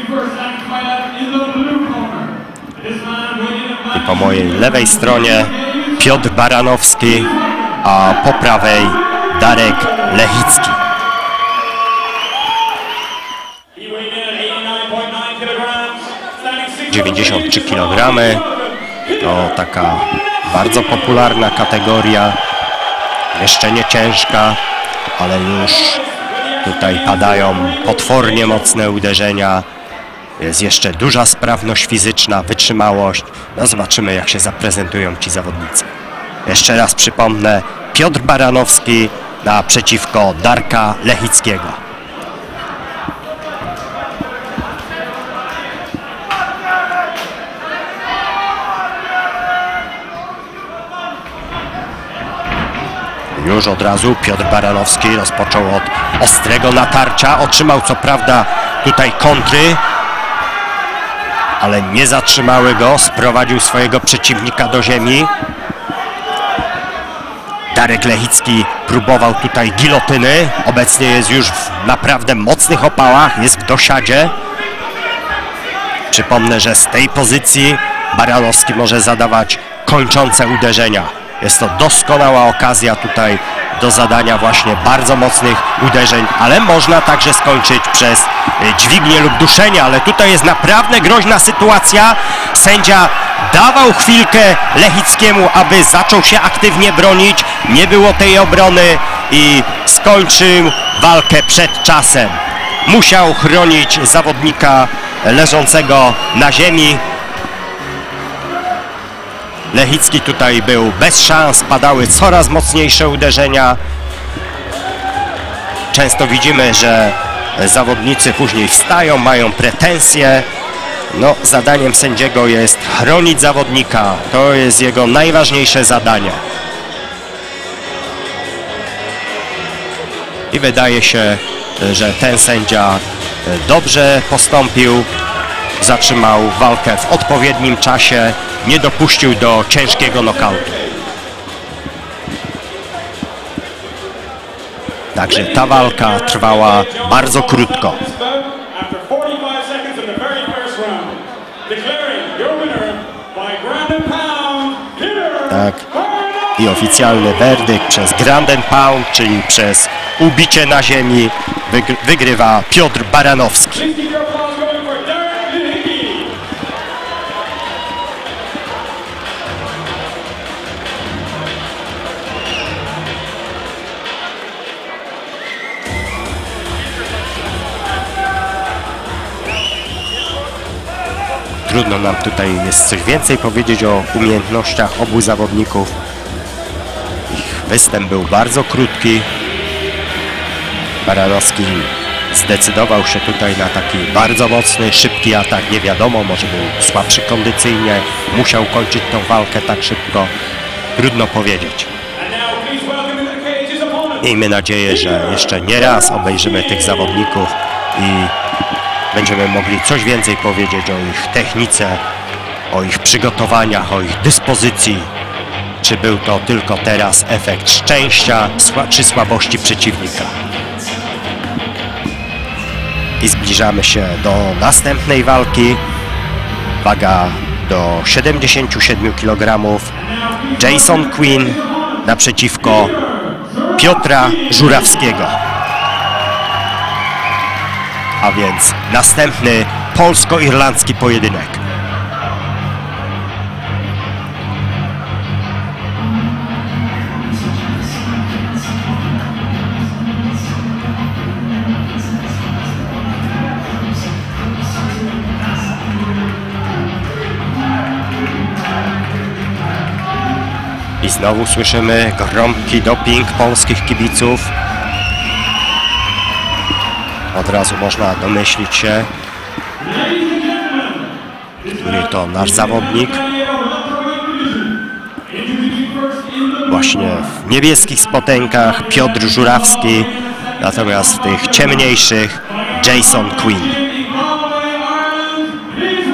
I po mojej lewej stronie Piotr Baranowski, a po prawej Darek Lechicki. – 93 kg. To taka bardzo popularna kategoria. Jeszcze nie ciężka, ale już tutaj padają potwornie mocne uderzenia. Jest jeszcze duża sprawność fizyczna, wytrzymałość. No zobaczymy, jak się zaprezentują ci zawodnicy. Jeszcze raz przypomnę, Piotr Baranowski naprzeciwko Darka Lechickiego. Już od razu Piotr Baranowski rozpoczął od ostrego natarcia. Otrzymał co prawda tutaj kontry, ale nie zatrzymały go. Sprowadził swojego przeciwnika do ziemi. Darek Lechicki próbował tutaj gilotyny. Obecnie jest już w naprawdę mocnych opałach. Jest w dosiadzie. Przypomnę, że z tej pozycji Baranowski może zadawać kończące uderzenia. Jest to doskonała okazja tutaj do zadania właśnie bardzo mocnych uderzeń, ale można także skończyć przez dźwignię lub duszenie, ale tutaj jest naprawdę groźna sytuacja. Sędzia dawał chwilkę Lechickiemu, aby zaczął się aktywnie bronić. Nie było tej obrony i skończył walkę przed czasem. Musiał chronić zawodnika leżącego na ziemi. Lechicki tutaj był bez szans, padały coraz mocniejsze uderzenia. Często widzimy, że zawodnicy później wstają, mają pretensje. No, zadaniem sędziego jest chronić zawodnika. To jest jego najważniejsze zadanie. I wydaje się, że ten sędzia dobrze postąpił. Zatrzymał walkę w odpowiednim czasie. Nie dopuścił do ciężkiego nokautu. Także ta walka trwała bardzo krótko. Tak. I oficjalny werdykt przez Ground and Pound, czyli przez ubicie na ziemi, wygrywa Piotr Baranowski. Trudno nam tutaj jest coś więcej powiedzieć o umiejętnościach obu zawodników. Ich występ był bardzo krótki. Baranowski zdecydował się tutaj na taki bardzo mocny, szybki atak. Nie wiadomo, może był słabszy kondycyjnie, musiał kończyć tą walkę tak szybko. Trudno powiedzieć. Miejmy nadzieję, że jeszcze nie raz obejrzymy tych zawodników i będziemy mogli coś więcej powiedzieć o ich technice, o ich przygotowaniach, o ich dyspozycji. Czy był to tylko teraz efekt szczęścia czy słabości przeciwnika. I zbliżamy się do następnej walki. Waga do 77 kg. Jason Quinn naprzeciwko Piotra Żurawskiego. A więc następny polsko-irlandzki pojedynek. I znowu słyszymy gromki doping polskich kibiców. Od razu można domyślić się, który to nasz zawodnik. Właśnie w niebieskich spodenkach Piotr Żurawski, natomiast w tych ciemniejszych Jason Quinn.